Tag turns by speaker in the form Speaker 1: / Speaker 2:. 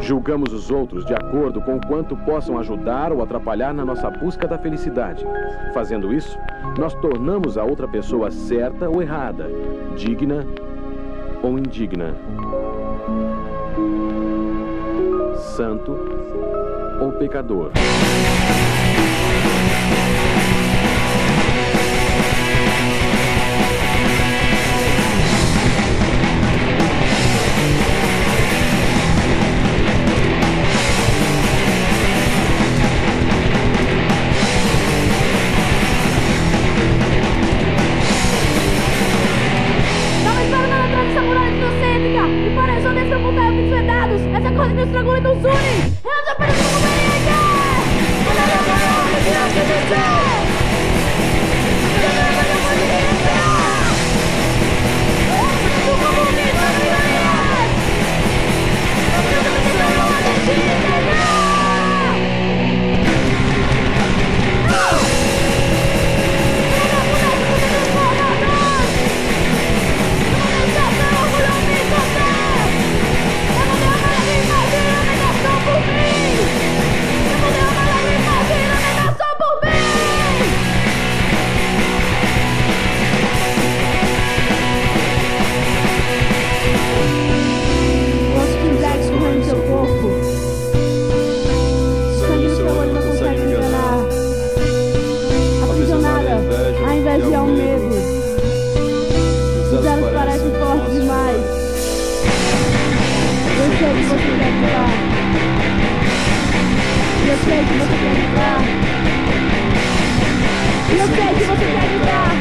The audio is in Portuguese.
Speaker 1: Julgamos os outros de acordo com o quanto possam ajudar ou atrapalhar na nossa busca da felicidade. Fazendo isso, nós tornamos a outra pessoa certa ou errada, digna ou indigna, santo ou pecador.
Speaker 2: Essa coisa nos estragou e nos une. Eu já perdi o conveniente. Olha a minha que eu te dizer. Eu sei que você quer mudar.